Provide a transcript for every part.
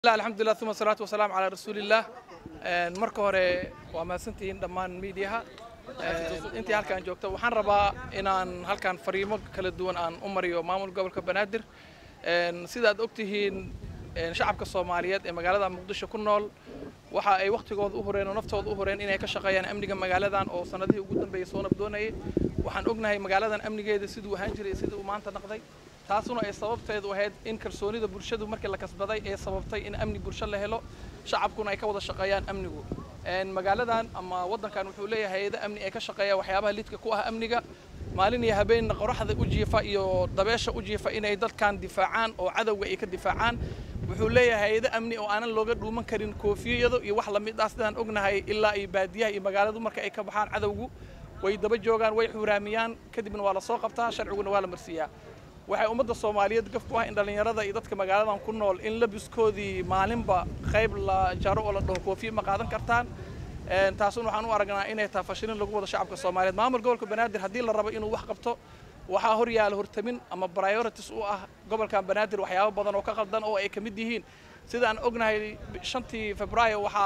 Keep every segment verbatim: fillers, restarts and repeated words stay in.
لا الحمد لله ثم الصلاة والسلام على رسول الله. marka hore waa maasantiin dhammaan meediyaha intii halkaan joogto waxaan rabaa inaan halkaan fariimo kala duwan aan u mariyo maamulka gobolka Banaadir sida aad ogtihiin shacabka Soomaaliyeed ee magaalada Muqdisho ku nool waxa ay waqtigooda u horeen oo naftooda u horeen inay ka shaqeeyaan amniga magaaladan oo sanadihii ugu dambeeyay soo nabdoonayay waxaan ognahay magaaladan amnigeeda siduu ahaan jiray sidii uu maanta noqday taasuna ay sababteedu ahayd in kalsoonida bulshadu markii la kasbaday ee sababtay in amni bulsho la helo shacabkuna ay ka wada shaqeeyaan amnigu een magaaladan ama wadankan wuxuu leeyahay hay'ado amni ay ka shaqeeya waxyaabaha lidka ku ah amniga maalin iyo habeen qorraxda u jiifa iyo dabeesha u jiifa inay dadkan difaacaan oo cadawga ay ka difaacaan wuxuu leeyahay hay'ado amni oo aanan looga dhuuman karin koofiyado iyo wax la mid ah sidaan ognahay ilaa ay baadiyaha iyo magaaladu marka ay ka baxaan cadawgu way daba joogaan way xuuraamiyaan kadibna waa la soo qabtaa sharciguna waa la marsiyaa waxay ummadda Soomaaliyeed gaf ku ah in dhalinyarada iyo dadka magaaladan ku nool in labiskoodii maalinba qayb la jaro oo la dhaho koofiyo ma qaadan kartaan een taasuna waxaan u aragnaa inay tahay fashilin lagu wada shacabka Soomaaliyeed maamulka gobolka Banaadir hadii la rabo inuu wax qabto waxa hor yaal hortamin ama priorities u ah gobolka Banaadir waxyaabo badan oo ka qaldan oo ay kamid yihiin sidaan ognahay shantii Febraayo waxa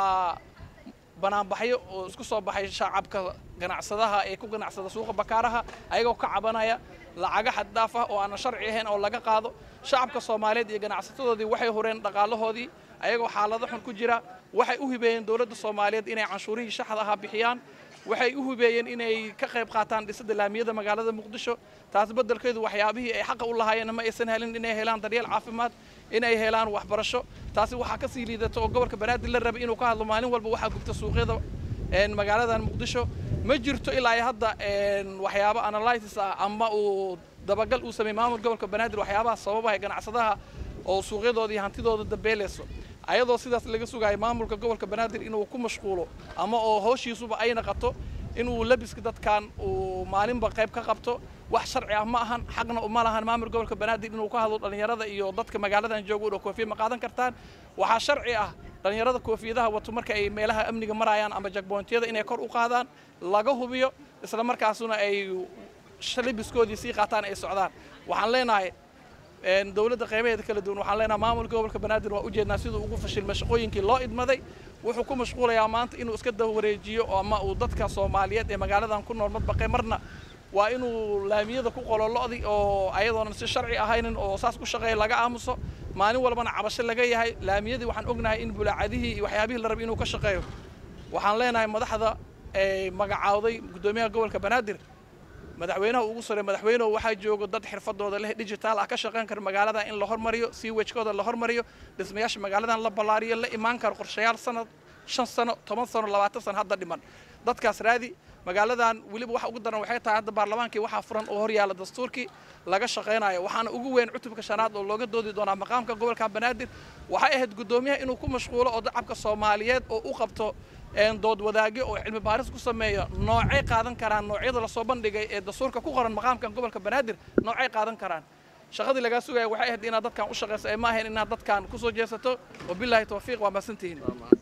banaan baxyo oo isku soo baxay shacabka ganacsadaha ee ku ganacsada suuqa Bakaaraha ayagoo ka cabanaya lacag xad dhaaf ah oo aan sharci ahayn oo laga qaado shacabka Soomaaliyeed iyo ganacsatadoodii waxay horeen dhaqaalahoodii ayagoo xaalado xun ku jira waxay u hibeeyeen dawladda Soomaaliyeed inay canshuurihii shaxda ah bixiyaan waxay u hibeeyeen inay ka qayb qaataan dhisida laamiyada magaalada Muqdisho taas beddelkeedu waxyaabihii ay xaq u lahaayeen ma aysan helin inay helaan daryeel caafimaad inay helaan waxbarasho taasi waxa ka sii liidato oo gobolka Banaadir la rabay inuu ka hadlo maalin walba waxa gubta suuqyada een magaaladan Muqdisho ma jirto ilaa hadda een waxyaabo analysis ah ama uu dabagal uu sameeyay maamulka gobolka Banaadir waxyaabaha sababaha ganacsadaha oo suuqyadoodii hantidooda dabeeleyso ayadoo sidaas laga sugay maamulka gobolka Banaadir inuu ku mashquulo ama oo hawshiisuba ay naqato inuu labiska dadkan uu maalinba qayb ka qabto wax sharci ah ma ahan xaqna uma lahan maamulka gobolka Banaadir inuu ka hadlo dhalinyarada iyo dadka magaaladan jooga oo koofiyo ma qaadan kartaan waxa sharci ah dhalinyarada koofiyadaha wato marka ay meelaha amniga marayaan ama checkpointyada inay kor u qaadaan laga hubiyo isla markaasuna ay shalibiskoodii si qaataan ay socdaan waxaan leenahay een dawladda qaybaheeda kala duwan waxaan leenahay maamulka gobolka Banaadir waa u jeednaa sidoo ugu fashilmay shaqooyinkii loo idmaday wuxuu ku mashquulayaa maanta inuu iska dawareejiyo ama uu dadka Soomaaliyeed ee magaaladan ku nool madbaqay marna waa inuu laamiyada ku qololoodi oo ayadoona si sharci ahayn oo saas ku shaqeey laga aamuso maalin walbana cabasho laga yahay laamiyadii waxaan ognahay in bulaacadihii iyo waxyaabihii la rabo inuu ka shaqeeyo waxaan leenahay madaxda ee magacaawday gudoomiyaha gobolka Banaadir madaxweynaha ugu sare madaxweynuhu waxa joogo dad xirfadooda leh digital ah ka shaqeyn kara magaalada in la hormariyo si wajkooda la hormariyo dhismayaasha magaaladan la balaariyo la imaan karo qorshayaal sanad shan sano toban sano labaatan sano hadda dhiman dadkaas raadi magaaladan waliba waxa ugu daran waxay tahay hadda baarlamaankii waxa furan oo hor yaala dastuurkii laga shaqeynayo waxaana ugu weyn cutubka shanaad oo looga doodi doona maqaamka gobolka Banaadir waxay ahayd gudoomiyaha inuu ku mashquulo oo shacabka Soomaaliyeed oo u qabto een dood wadaagyo oo cilmi baaris ku sameeyo noocay qaadan karaan noocyada la soo bandhigay ee dastuurka ku qoran maqaamka gobolka Banaadir noocay qaadan karaan shaqadii laga sugay waxay ahayd inaad dadkan u shaqeyso ay ma ahayn inaad dadkan ku soo jeesato wabillahi tawfiiq waa maasantiin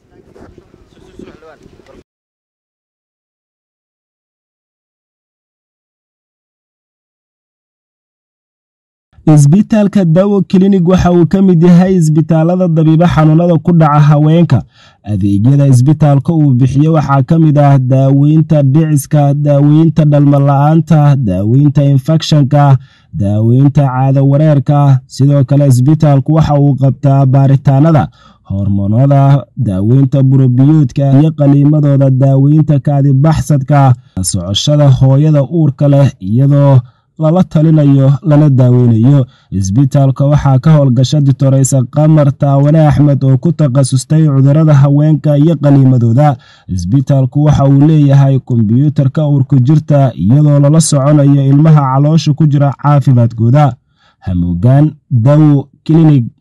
isbitaalka Dawo Clinic waxa uu ka mid yahay isbitaalada dabiiba xanuunada ku dhaca haweenka adeegyada isbitaalka uu bixiyo waxa ka mid ah daaweynta dhiciska daaweynta dhalmo la'aanta daaweynta infectionka daaweynta caado wareerka sidoo kale isbitaalku waxa uu qabtaa baaritaanada hormoonada daaweynta burobiyoodka iyo qaliimadooda daaweynta kaadi baxsadka socoshada hooyada uurka leh iyadoo lala talinayo lana daaweynayo isbitaalka waxa ka howlgasha Doctor Qamar Taawane Axmed oo ku takhasustay cudurrada haweenka iyo qaliimadooda isbitaalku waxa uu leeyahay kombiyuutarka uurku jirta iyadoo lala soconayo ilmaha caloosha ku jira caafimaadkooda hamuugaan Dawo Clinic.